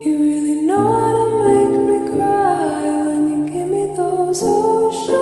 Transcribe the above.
You really know how to make me cry when you give me those oceans.